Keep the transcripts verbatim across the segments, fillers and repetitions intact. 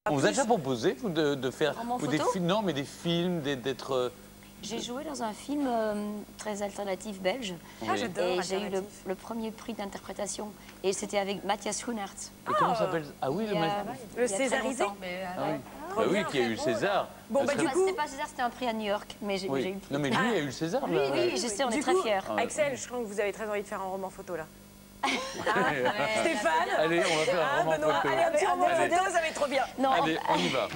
On vous a déjà proposé vous, de, de faire ou des films, non, mais des films, d'être. Euh... J'ai joué dans un film euh, très alternatif belge. Oui. Ah, j'adore. Et j'ai eu le, le premier prix d'interprétation. Et c'était avec Mathias Schoenaerts. Et oh. Comment s'appelle? Ah oui, le, a, le Césarisé. Mais, ah, oui. Ah, bah oui, qui a eu le César. Bon, bah, du coup... C'était pas César, c'était un prix à New York. Mais j'ai oui. eu le prix. Non, mais lui, il a eu le César. Oui, là. oui, je sais, on du est coup, très fiers. Axel, je crois que vous avez très envie de faire un roman photo, là. Ah, ouais. Stéphane. Allez, on va faire un roman ah, Benoît, photo. Allez, un petit roman allez. photo, vous avez trop bien. Non. Allez, on y va.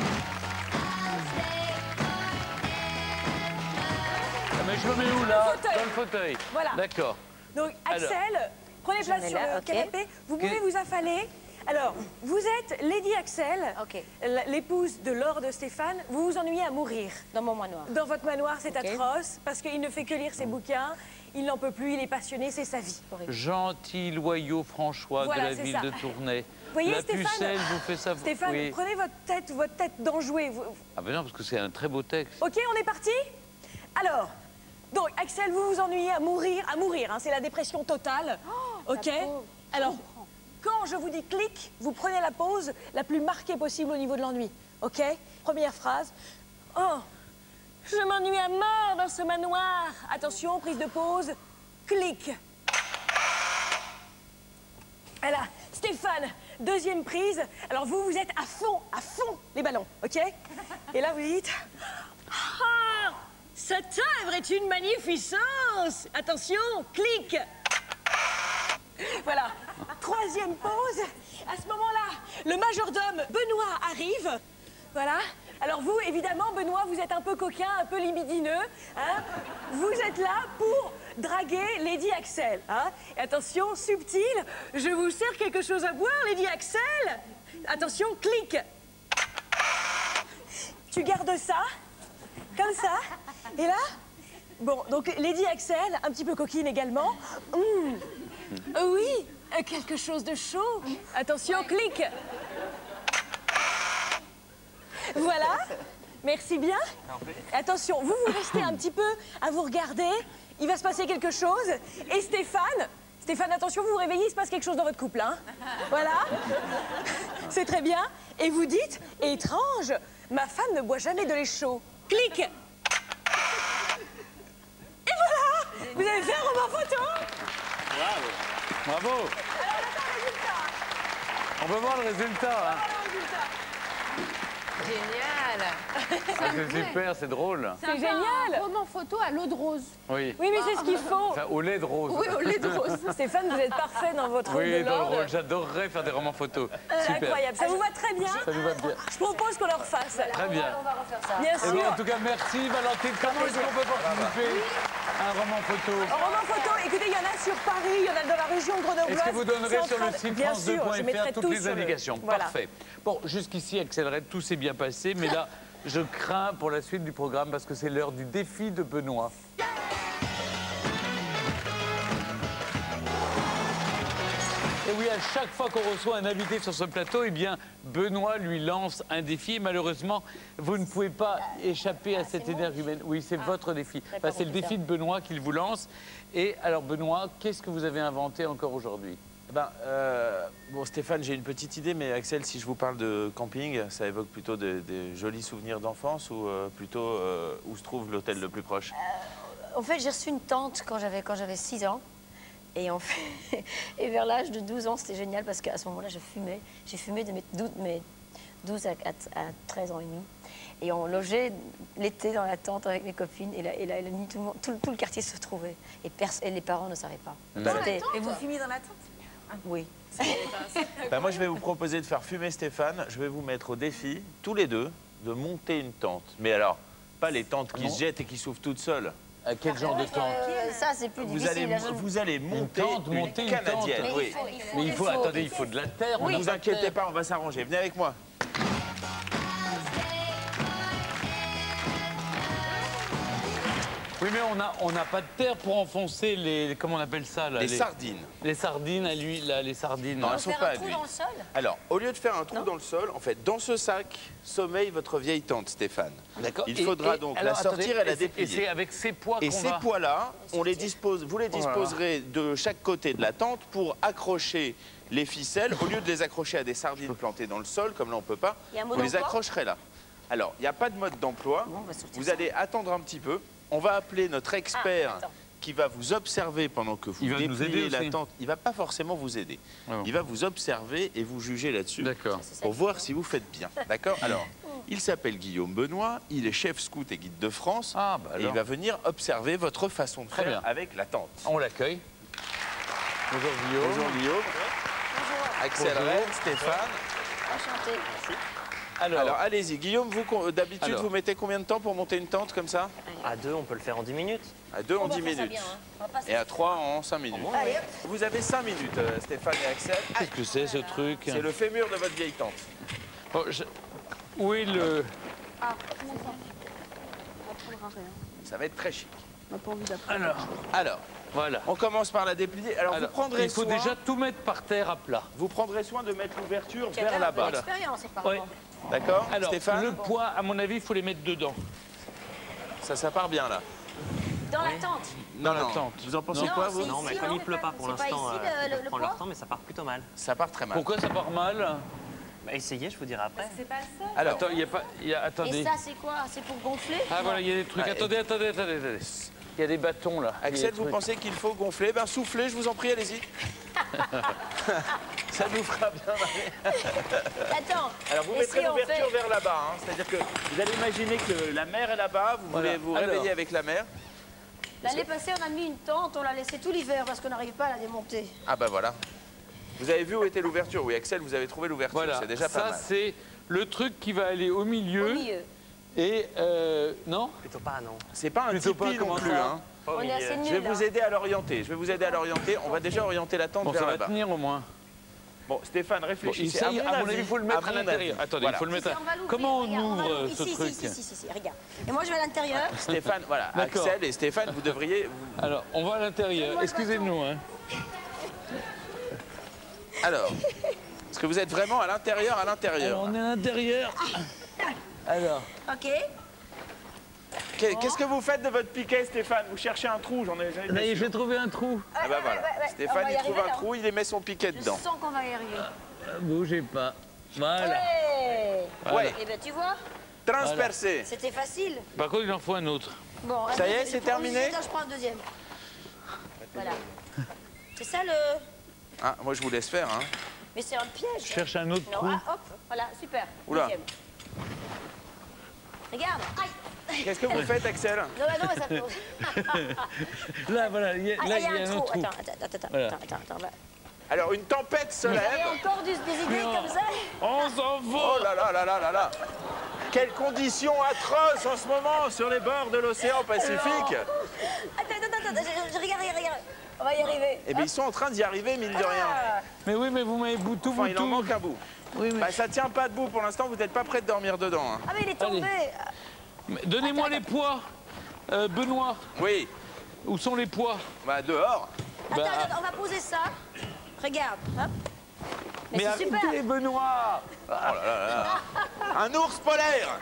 Mais je me mets où là? Dans le fauteuil. Voilà. D'accord. Donc Axel, alors, prenez place sur le okay. canapé. Vous pouvez okay. vous affaler. Alors, vous êtes Lady Axel, okay. l'épouse de Lord Stéphane. Vous vous ennuyez à mourir. Dans mon manoir. Dans votre manoir, c'est okay. atroce, parce qu'il ne fait que lire ses mmh. bouquins. Il n'en peut plus, il est passionné, c'est sa vie. Gentil, loyau François voilà, de la ville ça. de Tournai. Vous voyez, la Stéphane, pucelle vous fait ça. Stéphane, oui. prenez votre tête, votre tête d'enjoué. Vous... Ah ben non, parce que c'est un très beau texte. Ok, on est parti. Alors, donc Axel, vous vous ennuyez à mourir, à mourir, hein, c'est la dépression totale. Oh, ok. Alors, quand je vous dis clic, vous prenez la pause la plus marquée possible au niveau de l'ennui. Ok. Première phrase. Oh, je m'ennuie à mort dans ce manoir. Attention, prise de pause. Clic. Voilà. Stéphane, deuxième prise. Alors vous, vous êtes à fond, à fond les ballons, ok. Et là, vous dites... Ah, cette œuvre est une magnificence. Attention, clic. Voilà. Troisième pause. À ce moment-là, le majordome Benoît arrive. Voilà. Alors vous, évidemment, Benoît, vous êtes un peu coquin, un peu libidineux. Hein. Vous êtes là pour draguer Lady Axel. Hein. Et attention, subtil, je vous sers quelque chose à boire, Lady Axel. Attention, clic. Tu gardes ça, comme ça. Et là, bon, donc Lady Axel, un petit peu coquine également. Mmh. Oui, quelque chose de chaud. Attention, clic. Voilà, merci bien. Attention, vous, vous restez un petit peu à vous regarder. Il va se passer quelque chose. Et Stéphane, Stéphane, attention, vous vous réveillez, il se passe quelque chose dans votre couple. Hein. Voilà, c'est très bien. Et vous dites, étrange, ma femme ne boit jamais de lait chaud. Clic. Et voilà, vous avez fait un roman photo. Bravo. Bravo. Alors, on attend le résultat. On peut voir le résultat. Hein. Génial. Ah, c'est super, c'est drôle. C'est génial. Un roman photo à l'eau de rose. Oui. Oui, mais c'est ce qu'il faut. Enfin, au lait de rose. Oui, au lait de rose. Stéphane, vous êtes parfait dans votre rôle oui, de dans le Lord. rôle. J'adorerais faire des romans photos. Euh, super. Incroyable. Ça vous va très bien. Ça nous va bien. Je propose qu'on le refasse. Très bien. On va refaire ça. Bien Et sûr. bien, en tout cas, merci Valentine. Comment est-ce qu'on peut participer à un roman photo? Un roman photo, écoutez, il y en a sur Paris, il y en a dans la région grenobloise. Est-ce que vous donnerez sur le site Bien France deux point sûr, je F mettrai R toutes tout les sur le- indications? Voilà. Parfait. Bon, jusqu'ici, Axel, tout s'est bien passé, mais là, je crains pour la suite du programme parce que c'est l'heure du défi de Benoît. Et oui, à chaque fois qu'on reçoit un invité sur ce plateau, eh bien, Benoît lui lance un défi. Et malheureusement, vous ne pouvez pas échapper à cette énergie humaine. Oui, c'est votre défi. Enfin, c'est le défi de Benoît qu'il vous lance. Et alors, Benoît, qu'est-ce que vous avez inventé encore aujourd'hui? Ben, euh, bon, Stéphane, j'ai une petite idée, mais Axel, si je vous parle de camping, ça évoque plutôt des, des jolis souvenirs d'enfance ou euh, plutôt euh, où se trouve l'hôtel le plus proche? euh, En fait, j'ai reçu une tante quand j'avais quand j'avais six ans. Et, en fait, et vers l'âge de douze ans, c'était génial parce qu'à ce moment-là, je fumais. J'ai fumé de mes douze à treize ans et demi. Et on logeait l'été dans la tente avec mes copines. Et là, et là, la nuit, tout le, monde, tout, tout le quartier se trouvait. Et, et les parents ne savaient pas. Et vous fumiez dans la tente? Oui. Ben, moi, je vais vous proposer de faire fumer Stéphane. Je vais vous mettre au défi, tous les deux, de monter une tente. Mais alors, pas les tentes qui non. se jettent et qui s'ouvrent toutes seules. À quel genre de tente? euh, Ça, c'est plus vous difficile. allez, vous allez monter une, tente, monter une canadienne. tente. Oui. Il faut, il faut, Mais il faut, il faut, attendez, il il faut de la terre. Ne vous inquiétez pas, on va s'arranger. Venez avec moi. Oui, mais on n'a on n'a pas de terre pour enfoncer les... Comment on appelle ça là, Les sardines. Les sardines à l'huile, là, les sardines. Non, là. elles sont Faire pas un à trou l'huile. dans le sol. Alors, au lieu de faire un trou dans le sol, en fait, dans ce sac sommeille votre vieille tante, Stéphane. D'accord. Il Et- faudra et- donc alors, la sortir attendez, et la et c'est- Et c'est déplier. avec ces poids Et qu'on ces va... poids-là, on les dispose, vous les disposerez de chaque côté de la tente pour accrocher les ficelles. Au lieu de les accrocher à des sardines plantées dans le sol, comme là on ne peut pas, Il y a un mot vous les d'emploi accrocherez là. Alors, il n'y a pas de mode d'emploi. Bon, on va sortir Vous ça. allez attendre un petit peu. On va appeler notre expert Ah, attends. qui va vous observer pendant que vous Il va nous dépliez aider la aussi. tente. Il ne va pas forcément vous aider. Ah bon. Il va vous observer et vous juger là-dessus. D'accord. C'est ça Pour qui- voir si vous faites bien. D'accord? Alors, il s'appelle Guillaume Benoît, il est chef scout et guide de France. Ah, bah et il alors. va venir observer votre façon de Très faire bien. avec la tente. On l'accueille. Bonjour Guillaume. Bonjour Guillaume. Bonjour. Axel Bonjour. Rennes, Stéphane. Enchantée. Alors, Alors allez-y, Guillaume, vous con- d'habitude Alors. vous mettez combien de temps pour monter une tente comme ça? À deux, on peut le faire en dix minutes. À deux On en va dix faire ça minutes. bien, hein. On va pas se- Et à trois en cinq minutes. Allez, hop. Vous avez cinq minutes, euh, Stéphane et Axel. qu'est-ce que c'est ce truc? C'est le fémur de votre vieille tente. Oh, je- Où est le... Ah, comment ça On n'apprendra rien. Ça va être très chic. On n'a pas envie d'apprendre. Alors, Alors, voilà. on commence par la déplier. Alors, Alors, vous prendrez il faut soin, déjà tout mettre par terre à plat. vous prendrez soin de mettre l'ouverture Tu as vers un peu là-bas. d'expérience, apparemment. Ouais. D'accord? Alors, Stéphane, le poids, à mon avis, il faut les mettre dedans. ça, ça part bien là. Dans la tente. Non, la non. tente. Vous en pensez Non, quoi, vous? c'est- Non, mais ici, comme non, il pleut pas pour c'est pas l'instant, ici, euh, le- ils le- peuvent le prendre leur poids temps, mais ça part plutôt mal. Ça part très mal. Pourquoi ça part mal? Bah, essayez, je vous dirai après. C'est pas le seul. Alors, Attends, il y a pas... il y a- Attendez. Et ça, c'est quoi? C'est pour gonfler? Ah voilà, il y a des trucs. Ah, et- Attendez, attendez, attendez, attendez. Il y a des bâtons là. Il y a Axel, des vous trucs. pensez qu'il faut gonfler? Ben soufflez, je vous en prie, allez-y. Ça nous fera bien marrer. Attends. Alors vous et mettrez si on l'ouverture fait- vers là-bas, hein. C'est-à-dire que vous allez imaginer que la mer est là-bas, vous Voilà. voulez vous Alors. réveiller avec la mer. L'année passée, on a mis une tente, on l'a laissée tout l'hiver parce qu'on n'arrive pas à la démonter. Ah bah voilà. Vous avez vu où était l'ouverture? Oui, Axel, vous avez trouvé l'ouverture, Voilà, c'est déjà pas ça mal. c'est le truc qui va aller au milieu. Au milieu. Et euh, non Plutôt pas, non. C'est pas un Plutôt pas, tipi non comment plus. ça Hein. Pas au On est milieu. assez Je vais nuls, vous là. aider à l'orienter. Je vais vous aider à l'orienter. On va déjà orienter la tente Bon, ça vers va là-bas. tenir au moins. Bon, Stéphane, Bon, réfléchissez. essaye, à mon avis, avis, il faut le mettre à mon l'intérieur. avis. Attendez, Voilà. il faut le mettre. Si, à- on va l'ouvrir, Comment on regarde, on va ouvre l'ouvrir. ce Ici, truc ici, ici, ici, ici, regarde. Et moi, je vais à l'intérieur. Stéphane, voilà, D'accord. Axel et Stéphane, vous devriez. vous- Alors, on va à l'intérieur. Donne-moi le Excusez-nous. Hein. Alors, est-ce que vous êtes vraiment à l'intérieur, à Alors, l'intérieur on est à l'intérieur. Alors, OK. Qu'est- Qu'est-ce que vous faites de votre piquet, Stéphane? Vous cherchez un trou, j'en ai jamais là, été j'ai sûr. trouvé un trou. Ah bah voilà. Ouais, ouais, ouais. On Stéphane, va y il trouve arriver, un là. trou, il y met son piquet Je dedans. sens qu'on va y arriver. Euh, Bougez pas. Voilà. Ouais. Ouais, Eh bien, tu vois, transpercé. c'était facile. Par contre, il en faut un autre. Bon, Ça allez, y est, je c'est prends un terminé deuxième, je prends un deuxième. Voilà. C'est ça le... Ah, moi je vous laisse faire. Hein. Mais c'est un piège. Je cherche un autre Non, trou. ah, hop, voilà, super. Oula. Deuxième. Regarde. Aïe. Qu'est-ce que vous faites, Axel? Non, bah non, mais ça peut... Là, voilà, il y a, Ah, là, il y a un un trou. autre trou. Attends, attends, attends, attends, Voilà. attends, attends, attends. va- Alors, une tempête se Vous avez lève. encore des, des idées Non. comme ça? On s'en Oh fout. là là là là là là. Quelles conditions atroces en ce moment sur les bords de l'océan Pacifique. Attends, attends, attends, je, je- regarde, regarde, regarde. On va y arriver. Eh bien, ils sont en train d'y arriver, mine de rien. Ah, Mais oui, mais vous m'avez boutou, Enfin, il en boutou. manque un bout. Oui, mais... Bah, ça tient pas debout pour l'instant, vous n'êtes pas prêt de dormir dedans. Hein. ah, mais il est tombé. mais Donnez-moi les poids. Euh, Benoît, Oui, où sont les poids? bah dehors. Attends, Bah, attends, on va poser ça. Regarde, hop. Mais, Mais c'est super. arrêtez, Benoît. Oh là là là. Un ours polaire.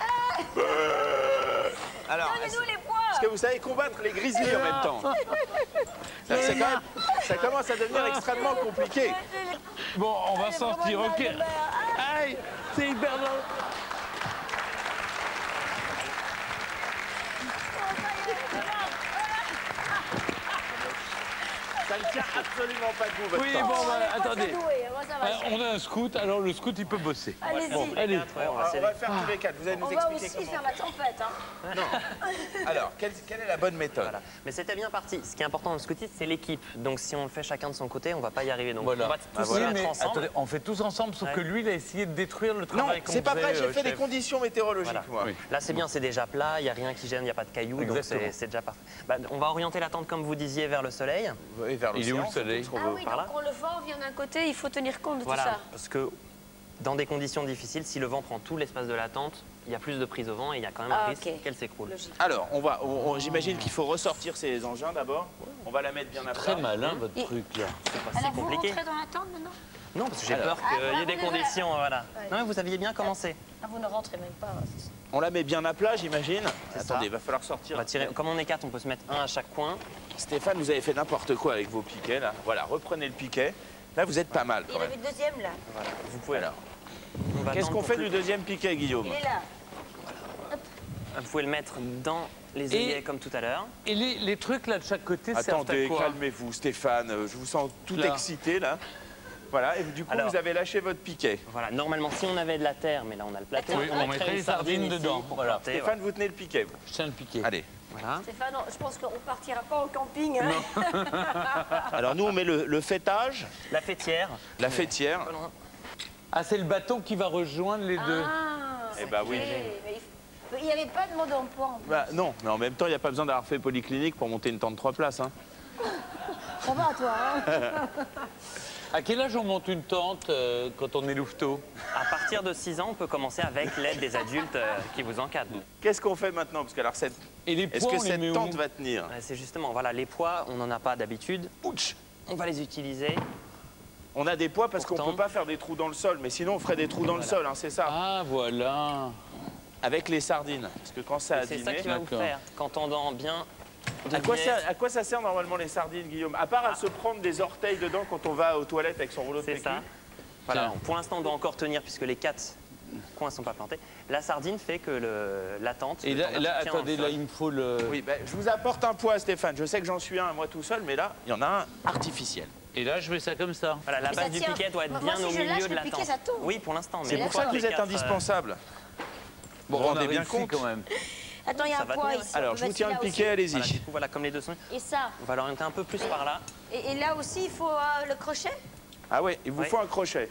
Alors, est-ce Donnez-nous les poids. est-ce que vous savez combattre les grizzlies en même temps? Ça, c'est quand même- ça commence à devenir extrêmement compliqué. Bon, on va C'est sortir, vraiment ok. de la- Ah, Aïe, c'est hyper long. Ça ne tient absolument pas debout, votre Oui, temps. bon, on bah, est pas attendez. très doués, moi, ça va. Euh, on a un scout, alors le scout, il peut bosser. Allez-y. Bon, allez. Ouais, on On va va, on s'aider. va le faire tous les quatre. Vous allez nous On va expliquer aussi comment. faire la tempête. Hein. Alors, quelle, quelle est la bonne méthode? Voilà. Mais c'était bien parti. Ce qui est important dans le scoutisme, c'est l'équipe. Donc si on le fait chacun de son côté, on va pas y arriver. Donc Voilà. on va tous Bah, se voilà. Oui, mettre mais ensemble. attendez, on fait tous ensemble, sauf Ouais. que lui, il a essayé de détruire le Non, travail qu'on c'est pas faisait, vrai, j'ai euh, fait des chef. conditions météorologiques, Voilà. moi. Oui. Là c'est bien, c'est déjà plat, il n'y a rien qui gêne, il n'y a pas de cailloux, donc Exactement. c'est c'est déjà parfait. Bah, on va orienter la tente comme vous disiez vers le soleil. Et vers Il est où l'océan, le soleil surtout, Ah parce qu'on veut- oui, par donc là. quand le vent vient d'un côté, il faut tenir compte de Voilà, tout ça. parce que Dans des conditions difficiles, si le vent prend tout l'espace de la tente, il y a plus de prise au vent et il y a quand même un Ah, risque ok. qu'elle s'écroule. Alors, on va, on- on- j'imagine qu'il faut ressortir ces engins d'abord. On va la mettre bien à plat. Très malin, votre Et- truc, là. C'est pas Alors si vous compliqué. rentrez dans la tente maintenant? Non, parce que j'ai Alors. peur qu'il Ah, y ait des voilà. conditions, voilà. Ouais. Non, mais vous aviez bien commencé. Ah, vous ne rentrez même pas. On la met bien à plat, j'imagine. C'est Attendez, ça. il va falloir On sortir. va tirer, comme on est quatre, on peut se mettre un à chaque coin. Stéphane, vous avez fait n'importe quoi avec vos piquets, là. Voilà, reprenez le piquet. Là, vous êtes pas mal, Il quand avait même. le deuxième là. Voilà, vous pouvez. Alors, On va qu'est-ce attendre qu'on pour fait plus- du deuxième piquet, Guillaume? Il est là. Vous pouvez le mettre dans les Et- œillets comme tout à l'heure. Et les, les trucs, là, de chaque côté, servent Attendez, à quoi? calmez-vous, Stéphane. euh, Je vous sens tout Là. excité, là. Voilà, et du coup, Alors. vous avez lâché votre piquet. Voilà, normalement, si on avait de la terre, mais là, on a le plateau. Oui, on mettrait les sardines ici dedans, pour voilà. planter, Stéphane, vous tenez le piquet, vous. Je tiens le piquet. Allez. Voilà. Stéphane, non, je pense qu'on partira pas au camping. Hein. Alors, nous, on met le, le fêtage, La fêtière. la fêtière. Pas loin. Ah, c'est le bâton qui va rejoindre les deux. Ah, Eh ben oui. ok. Mais il- mais il n'y avait pas de mode d'emploi. en plus. Bah, non, mais en même temps, il n'y a pas besoin d'avoir fait polyclinique pour monter une tente trois places. Hein. Ça va, toi, hein. À quel âge on monte une tente euh, quand on est louveteau? À partir de six ans, on peut commencer avec l'aide des adultes euh, qui vous encadrent. Qu'est-ce qu'on fait maintenant? Parce que alors, cette... Et les est-ce poids, que on les met cette où? tente va tenir? Ouais, C'est justement, voilà, les poids, on n'en a pas d'habitude. Ouch. On va les utiliser. On a des poids parce qu'on Pourtant- ne peut pas faire des trous dans le sol, mais sinon on ferait des trous dans le sol, hein, c'est ça. Ah, voilà. Avec les sardines, parce que quand ça a C'est ça dîné... qui va vous D'accord. faire. Quand on dent bien. de À quoi, biais, ça, à quoi ça sert normalement les sardines, Guillaume? À part à se prendre des orteils dedans quand on va aux toilettes avec son rouleau de C'est PQ. ça. Voilà. Tiens. Pour l'instant, on doit encore tenir puisque les quatre coins ne sont pas plantés. La sardine fait que le, la tente. Et le là, tendeur là se tient dans le attendez, sol. là, il me faut le... Oui, ben, je vous apporte un poids, Stéphane. Je sais que j'en suis un, moi tout seul, mais là, il y en a un artificiel. Et là, je mets ça comme ça. Voilà, la Mais base ça du tient. piquet doit être Moi, bien si au je milieu lâche de le la piquet, tente. ça tombe. Oui, pour l'instant. mais C'est une pour fois ça que les vous êtes quatre, euh, indispensable. Bon, on a rendez bien réussi compte. quand même. Attends, il y a Ça un va poids tenir. ici. on Alors, peut je vous mettre tiens le celui-là piquet, allez-y. Voilà, du coup, voilà, comme les deux sont. aussi. Et ça. On va l'orienter un peu plus par là. Et, et là aussi, il faut euh, le crochet. Ah ouais, il vous Oui. faut un crochet.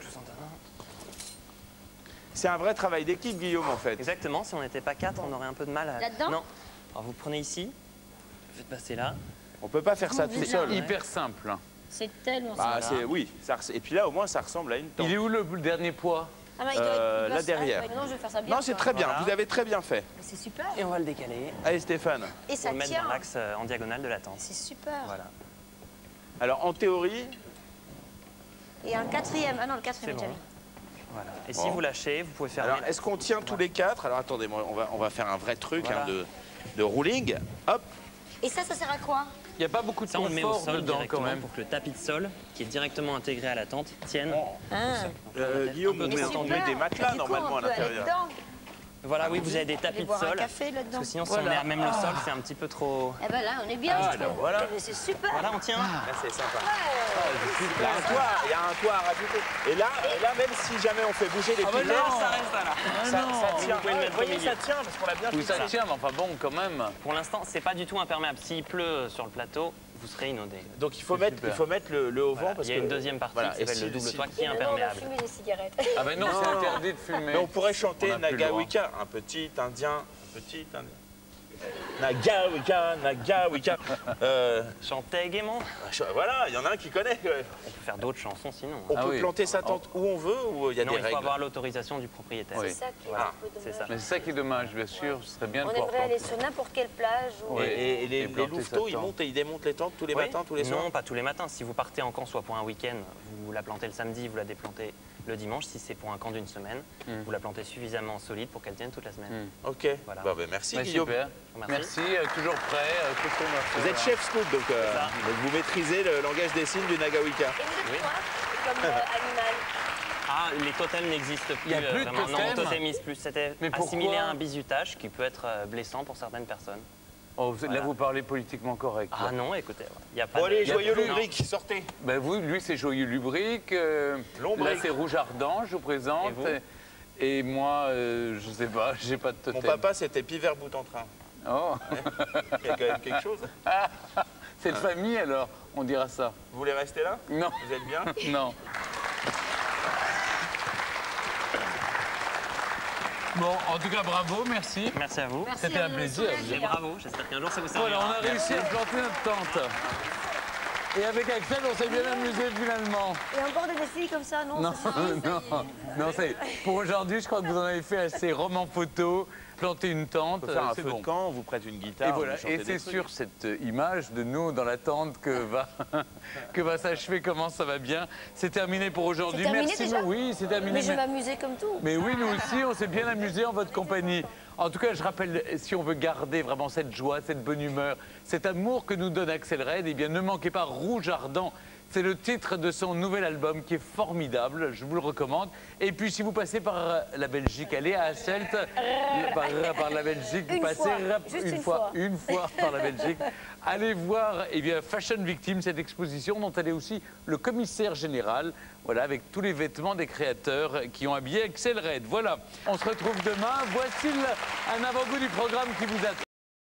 C'est un vrai travail d'équipe, Guillaume, en fait. Exactement, si on n'était pas quatre, on aurait un peu de mal à... Là-dedans Non. Alors vous prenez ici, vous faites passer là. On peut pas faire ça Vous tout êtes seul. là. Hyper simple. C'est tellement Bah, simple. c'est oui. Ça res- et puis là, au moins, ça ressemble à une tente. Il est où le, le dernier poids? Ah, mais il doit être- Euh, il doit là se- derrière. ah, non, je vais faire ça bien. Non, c'est quoi. très bien. Voilà. Vous avez très bien fait. Mais C'est super. Et on va le décaler Allez, Stéphane. Et pour ça le mettre tient. dans l'axe euh, en diagonale de la tente. C'est super. Voilà. Alors, en théorie, Et un quatrième. Ah non, le C'est quatrième, bon. déjà vu. Voilà. Et si Bon. vous lâchez, vous pouvez faire... alors, est-ce qu'on tient tous les quatre? Alors, attendez, moi, on va, on va faire un vrai truc Voilà. hein, de, de rolling. Hop. Et ça, ça sert à quoi? Il n'y a pas beaucoup de Ça, on le met au confort sol dedans quand directement même. pour que le tapis de sol, qui est directement intégré à la tente, tienne. Ah. Euh, Guillaume, Un on peu met, de on temps. met des matelas Du coup, normalement on à peut aller l'intérieur. dedans. Voilà, oui, vous avez des Aller tapis de boire un sol. café là-dedans. Parce que sinon, si Voilà. on met à même le sol, c'est un petit peu trop... Eh ben là, on est bien, Ah, je ben trouve. voilà. Mais c'est super. Voilà, on tient. Là, c'est sympa. Ouais. Il y a un toit, il y a un toit à rajouter. Et là, et là, même si jamais on fait bouger les Ah bah piliers, non. Ça reste là. Ah ça, non. ça tient. Vous pouvez le Ah, mettre vous au voyez, milieu. ça tient parce qu'on l'a bien Oui, fixé. ça tient, mais enfin bon, quand même. Pour l'instant, c'est pas du tout imperméable. S'il pleut sur le plateau, vous serez inondé. Donc il faut C'est mettre, super. il faut mettre le, le haut Voilà. vent parce Il y a que une deuxième partie voilà, qui s'appelle et le si- double si- toit qui est Et maintenant, on va imperméable. fumer des cigarettes. Ah ben non, Non. c'est interdit de fumer. Mais on pourrait chanter On n'a plus le droit. Nagawika, un petit indien, un petit indien. Nagawika, Nagawika. Euh, Chantez gaiement. voilà, il y en a un qui connaît. ouais. On peut faire d'autres chansons sinon. On Ah peut oui. planter sa tente où on veut ou il y a non, des il faut règles? avoir l'autorisation du propriétaire. Oui. C'est ça qui est Voilà, un peu c'est dommage. ça. Mais c'est ça qui est dommage, bien sûr. Ce serait bien de On pouvoir aimerait aller planter. sur n'importe quelle plage. Ou... Oui. Et, et- et les, Et les planter louveteaux, sa ils tente. montent et ils démontent les tentes tous les Oui. matins, tous les soirs? Non, pas tous les matins. Si vous partez en camp, soit pour un week-end, vous la plantez le samedi, vous la déplantez le dimanche. Si c'est pour un camp d'une semaine, Mm. vous la plantez suffisamment solide pour qu'elle tienne toute la semaine. Mm. Ok, Voilà. Bon, ben, merci Bah, Guillaume. super. vous remercie. Merci, euh, toujours prêt. euh, qu'est-ce qu'on va faire, Vous êtes là chef scout, donc, euh, C'est ça. donc vous maîtrisez le langage des signes du Nagawika. Et vous êtes Oui. quoi comme euh, animal? Ah, les totems n'existent plus. Il y a euh, plus de vraiment. Non, on totems totémise plus. C'était Mais pourquoi assimilé à un bizutage qui peut être euh, blessant pour certaines personnes. Oh, vous- Là, Voilà. vous parlez politiquement correct. Ah là. non, écoutez, il n'y a pas Bon de... allez, y a joyeux plus- lombric, sortez. Ben vous, lui, c'est Joyeux Lubrique. euh, Lombric. Là, c'est Rouge Ardent, je vous présente. Et vous Et moi, euh, je sais pas, j'ai pas de Mon totem. papa, c'était Pivert bout en train. Oh, Il y a quand même quelque chose. c'est de famille alors, on dira ça. Vous voulez rester là? Non, Vous êtes bien? non. Bon, en tout cas, bravo, merci. Merci à vous. Merci, C'était un on est plaisir. soulagés, Et hein. bravo, j'espère qu'un jour ça vous Voilà, servira. on a réussi à planter notre tente. Et avec Axel, on s'est bien amusé finalement. Et encore des défis comme ça, non? Non, c'est fini, non, non, c'est pour aujourd'hui, je crois que vous en avez fait assez roman photo, planter une tente, On peut faire un c'est feu bon. de camp, on vous prête une guitare. Et vous voilà, chantez et des c'est trucs. sur cette image de nous dans la tente que va, que va s'achever comment ça va bien. C'est terminé pour aujourd'hui. C'est terminé Merci. déjà Oui, c'est terminé. Mais je mais- m'amusais comme tout. Mais oui, nous aussi, on s'est bien amusé en votre compagnie. En tout cas, je rappelle, si on veut garder vraiment cette joie, cette bonne humeur, cet amour que nous donne Axel Red, eh bien, ne manquez pas Rouge Ardent. C'est le titre de son nouvel album qui est formidable, je vous le recommande. Et puis, si vous passez par la Belgique, allez à Hasselt, par, par la Belgique, vous Une passez fois, rap- juste une une fois, fois. une fois par la Belgique. Allez voir eh bien, Fashion Victim, cette exposition dont elle est aussi le commissaire général, voilà, avec tous les vêtements des créateurs qui ont habillé Axel Red. Voilà, on se retrouve demain. Voici le- un avant-goût du programme qui vous attend.